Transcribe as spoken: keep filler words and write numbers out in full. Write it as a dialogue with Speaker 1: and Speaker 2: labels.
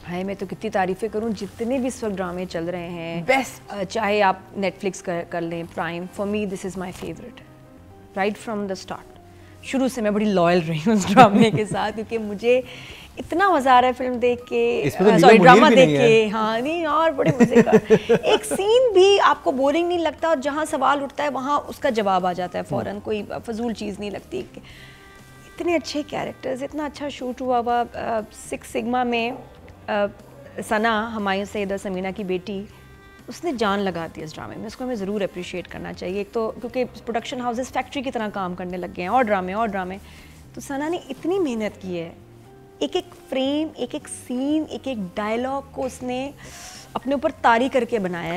Speaker 1: हाय मैं तो कितनी तारीफ़ें करूं, जितने भी इस वक्त ड्रामे चल रहे हैं
Speaker 2: बेस्ट,
Speaker 1: चाहे आप नेटफ्लिक्स कर, कर लें, Prime, for me this is my favourite right from the start. शुरू से मैं बड़ी लॉयल रही हूँ उस ड्रामे के साथ, क्योंकि मुझे इतना मज़ा आ रहा है फिल्म देख के, सॉरी ड्रामा देख के। हाँ नहीं और बड़े मज़े का एक सीन भी आपको बोरिंग नहीं लगता, और जहाँ सवाल उठता है वहाँ उसका जवाब आ जाता है फ़ौरन, कोई फजूल चीज़ नहीं लगती। इतने अच्छे कैरेक्टर्स, इतना अच्छा शूट हुआ हुआ। सिक्स सिग्मा में आ, सना हमायूं सईद और समीना की बेटी, उसने जान लगा दी इस ड्रामे में, उसको हमें ज़रूर अप्रिशिएट करना चाहिए। एक तो क्योंकि प्रोडक्शन हाउसेस फैक्ट्री की तरह काम करने लग गए हैं, और ड्रामे और ड्रामे, तो सना ने इतनी मेहनत की है, एक एक फ्रेम, एक एक सीन, एक एक डायलॉग को उसने अपने ऊपर तारी करके बनाया है।